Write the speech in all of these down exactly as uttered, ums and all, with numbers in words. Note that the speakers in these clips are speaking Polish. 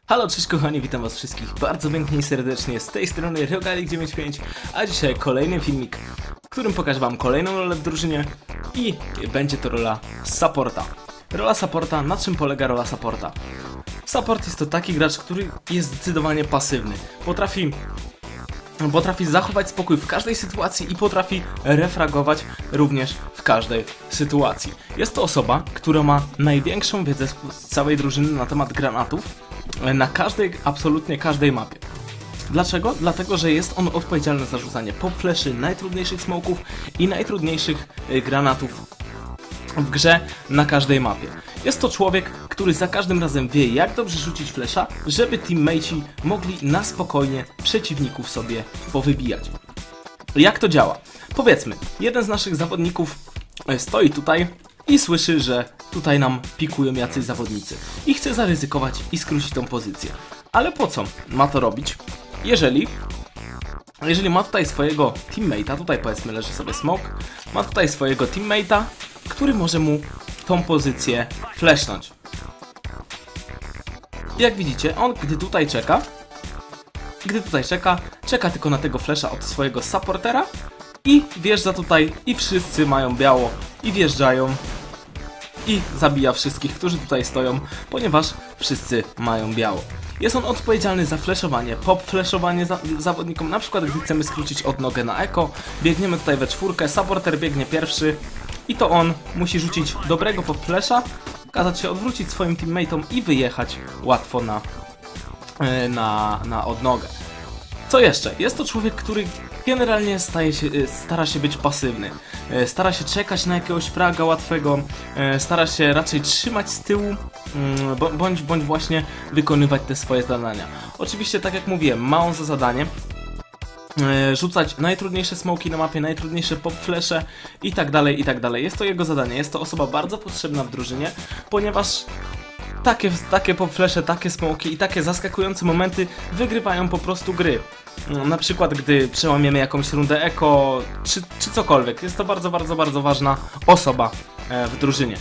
Halo, cześć kochani, witam was wszystkich bardzo pięknie i serdecznie, z tej strony Rogalik dziewięćdziesiąt pięć, a dzisiaj kolejny filmik, w którym pokażę wam kolejną rolę w drużynie i będzie to rola supporta. Rola supporta, na czym polega rola supporta? Support jest to taki gracz, który jest zdecydowanie pasywny, potrafi... Potrafi zachować spokój w każdej sytuacji i potrafi refragować również w każdej sytuacji. Jest to osoba, która ma największą wiedzę z całej drużyny na temat granatów na każdej, absolutnie każdej mapie. Dlaczego? Dlatego, że jest on odpowiedzialny za rzucanie pop fleszy, najtrudniejszych smoków i najtrudniejszych granatów w grze na każdej mapie. Jest to człowiek, który za każdym razem wie, jak dobrze rzucić flesza, żeby teammateci mogli na spokojnie przeciwników sobie powybijać. Jak to działa? Powiedzmy, jeden z naszych zawodników stoi tutaj i słyszy, że tutaj nam pikują jacyś zawodnicy i chce zaryzykować i skrócić tą pozycję. Ale po co ma to robić, jeżeli... Jeżeli ma tutaj swojego teammate'a, tutaj powiedzmy leży sobie smoke, ma tutaj swojego teammate'a, który może mu tą pozycję flashnąć. Jak widzicie, on gdy tutaj czeka, gdy tutaj czeka, czeka tylko na tego flasha od swojego supportera i wjeżdża tutaj i wszyscy mają biało i wjeżdżają i zabija wszystkich, którzy tutaj stoją, ponieważ wszyscy mają biało. Jest on odpowiedzialny za flashowanie, pop flashowanie za zawodnikom, na przykład gdy chcemy skrócić odnogę na eko, biegniemy tutaj we czwórkę, supporter biegnie pierwszy i to on musi rzucić dobrego pop flasha, kazać się odwrócić swoim teammateom i wyjechać łatwo na, na, na odnogę. Co jeszcze? Jest to człowiek, który generalnie staje się, stara się być pasywny, stara się czekać na jakiegoś fraga łatwego, stara się raczej trzymać z tyłu, bądź, bądź właśnie wykonywać te swoje zadania. Oczywiście, tak jak mówiłem, ma on za zadanie rzucać najtrudniejsze smoki na mapie, najtrudniejsze pop flesze i tak dalej, i tak dalej. Jest to jego zadanie, jest to osoba bardzo potrzebna w drużynie, ponieważ takie, takie pop flesze, takie smoki i takie zaskakujące momenty wygrywają po prostu gry. Na przykład gdy przełamiemy jakąś rundę eko, czy, czy cokolwiek. Jest to bardzo, bardzo, bardzo ważna osoba w drużynie.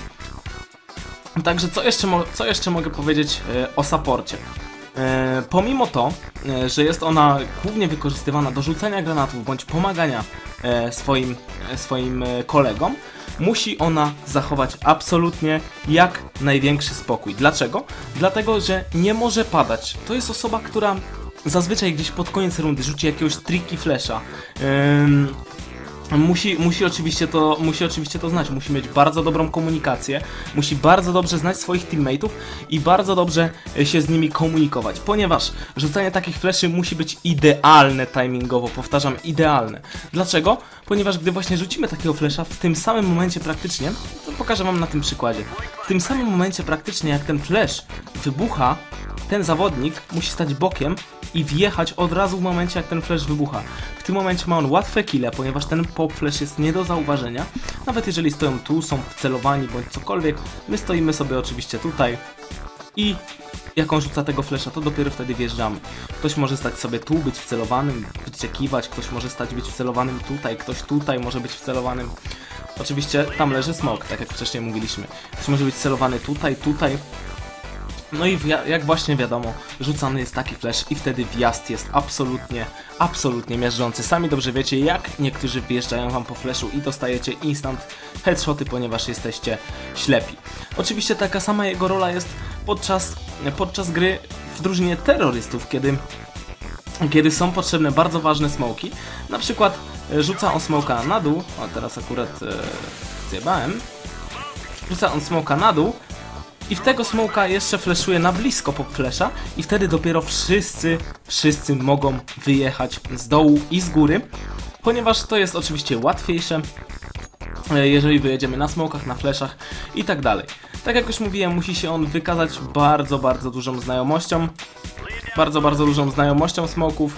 Także co jeszcze, co jeszcze mogę powiedzieć o supporcie? E, pomimo to, e, że jest ona głównie wykorzystywana do rzucania granatów bądź pomagania e, swoim, e, swoim e, kolegom, musi ona zachować absolutnie jak największy spokój. Dlaczego? Dlatego, że nie może padać. To jest osoba, która zazwyczaj gdzieś pod koniec rundy rzuci jakiegoś tricky flasha. Ym, Musi, musi, oczywiście to, musi oczywiście to znać, musi mieć bardzo dobrą komunikację, musi bardzo dobrze znać swoich teammateów i bardzo dobrze się z nimi komunikować, ponieważ rzucanie takich fleszy musi być idealne timingowo, powtarzam, idealne. Dlaczego? Ponieważ gdy właśnie rzucimy takiego flesza, w tym samym momencie praktycznie, to pokażę wam na tym przykładzie, w tym samym momencie praktycznie jak ten flash wybucha, ten zawodnik musi stać bokiem i wjechać od razu w momencie jak ten flash wybucha. W tym momencie ma on łatwe kille, ponieważ ten pop flash jest nie do zauważenia. Nawet jeżeli stoją tu, są wcelowani bądź cokolwiek, my stoimy sobie oczywiście tutaj i jak on rzuca tego flasha, to dopiero wtedy wjeżdżamy. Ktoś może stać sobie tu, być wcelowanym, wyczekiwać, ktoś może stać być wcelowanym tutaj, ktoś tutaj może być wcelowanym. Oczywiście tam leży smoke, tak jak wcześniej mówiliśmy. Ktoś może być celowany tutaj, tutaj. No i jak właśnie wiadomo, rzucany jest taki flash i wtedy wjazd jest absolutnie, absolutnie miażdżący. Sami dobrze wiecie, jak niektórzy wjeżdżają wam po flashu i dostajecie instant headshoty, ponieważ jesteście ślepi. Oczywiście taka sama jego rola jest podczas, podczas gry w drużynie terrorystów, kiedy, kiedy są potrzebne bardzo ważne smoki. Na przykład rzuca on smoka na dół, o teraz akurat e, zjebałem, rzuca on smoka na dół, i w tego smoka jeszcze flashuje na blisko pop flasha i wtedy dopiero wszyscy, wszyscy mogą wyjechać z dołu i z góry, ponieważ to jest oczywiście łatwiejsze, jeżeli wyjedziemy na smokach, na flashach i tak dalej. Tak jak już mówiłem, musi się on wykazać bardzo, bardzo dużą znajomością, bardzo, bardzo dużą znajomością smoków,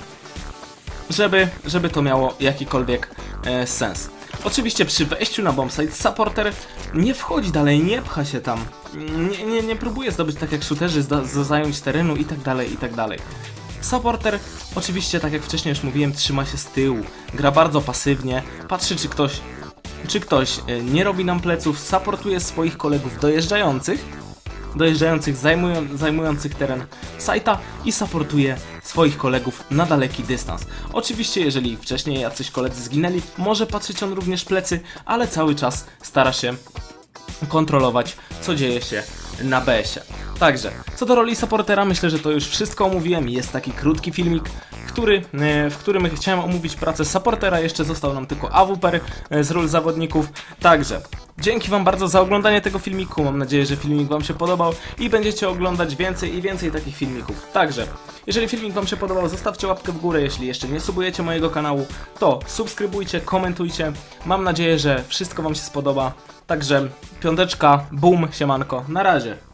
żeby, żeby to miało jakikolwiek e, sens. Oczywiście przy wejściu na bombsite supporter nie wchodzi dalej, nie pcha się tam, nie, nie, nie próbuje zdobyć tak jak shooterzy, zająć terenu i tak dalej, i tak dalej. Supporter oczywiście, tak jak wcześniej już mówiłem, trzyma się z tyłu, gra bardzo pasywnie, patrzy czy ktoś, czy ktoś nie robi nam pleców, supportuje swoich kolegów dojeżdżających dojeżdżających, zajmują, zajmujących teren sajta i supportuje swoich kolegów na daleki dystans. Oczywiście jeżeli wcześniej jacyś koledzy zginęli, może patrzeć on również plecy, ale cały czas stara się kontrolować, co dzieje się na B S ie. Także, co do roli supportera, myślę, że to już wszystko omówiłem. Jest taki krótki filmik, który, w którym chciałem omówić pracę supportera. Jeszcze został nam tylko A W P z ról zawodników. Także, dzięki wam bardzo za oglądanie tego filmiku. Mam nadzieję, że filmik wam się podobał i będziecie oglądać więcej i więcej takich filmików. Także, jeżeli filmik wam się podobał, zostawcie łapkę w górę. Jeśli jeszcze nie subujecie mojego kanału, to subskrybujcie, komentujcie. Mam nadzieję, że wszystko wam się spodoba. Także, piąteczka, boom, siemanko, na razie.